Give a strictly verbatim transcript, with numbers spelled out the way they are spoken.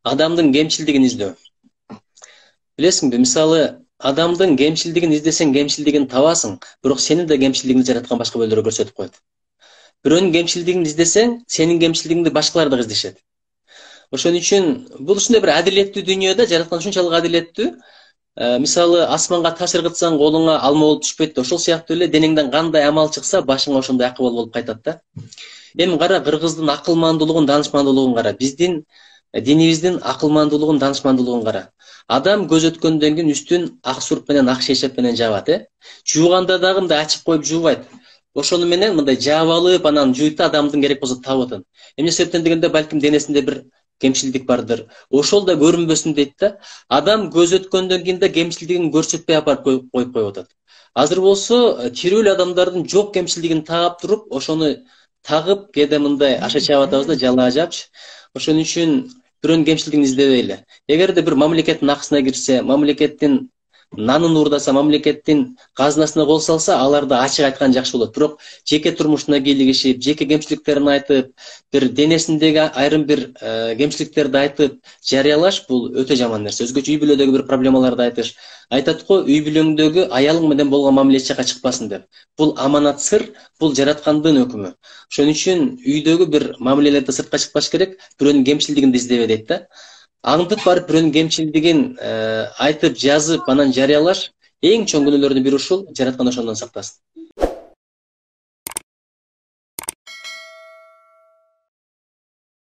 Адамдын кемчилдигин издөө. Билесиңби, мисалы, адамдын кемчилдигин издесең, кемчилдигин табасың, бирок сенин да кемчилдигиңди жараткан башка бөлөрү көрсөтүп коет. Бирөөнүн кемчилдигин издесең, сенин кемчилдигиңди башкалар да издешет. Ошон үчүн бул ушундай бир адилеттүү дүйнөдө жараткан ушунчалык адилеттүү. Мисалы, асманга таш ыргытсаң, колуңа алма болуп түшпөйт да, ошол сыяктуу эле денеңден кандай амал чыкса, башыңа ошондой акыбал болуп кайтат да. Эми кара, кыргыздын акылмандуулугун, данышмандуулугун кара, биздин динибиздин акылмандуулугун, данышмандуулугун кара. Адам көз өткөндөн кийин үстүн ак сурп менен, ак шейшеп менен жаабат, э? Жууганда дагы мындай ачып коюп жуубайт. Ошону менен мындай жаап алып, анан жуйт да, адамдын керек болсо табып атат. Эмне себептен дегенде, балким денесинде бир кемчилдик бардыр. Ошол да көрүнбөсүн дейт да. Адам көз өткөндөн кийин да кемчилдигин көрсөтпөй апарып коюп коюп атат. Азыр болсо тирүү эле адамдардын жок кемчилдигин таап туруп, ошону тагып, кээде мындай аша чаап атабыз да, жалаа жапчы. Ошон үчүн бирөөнүн кемчилдигин издебейли. Эгерде бир мамлекеттин акысына кирсе, мамлекеттин нанын уурдаса, мамлекеттин казынасына кол салса, алар да ачык айткан жакшы болот. Бирок жеке турмушуна кийлигишип, жеке кемчиликтерин айтып, бир денесиндеги айрым бир кемчиликтерди айтып жарыялаш бул өтө жаман нерсе. Өзгөчө үй бүлөдөгү бир проблемаларды айтыш. Айтат го, үй бүлөңдөгү аялың менен болгон мамиле эч жака чыкпасын деп. Бул аманат сыр, бул жараткандын өкүмү. Ошон үчүн үйдөгү бир мамилелерди сыртка чыкпаш керек, бирөөнүн кемчилдигин издебе дейт да. Аңдып барып бирөөнүн кемчилдигин айтып, жазып, анан жарыялаш эң чоң күнөөлөрдүн бири ушул, жараткан ошондон сактасын.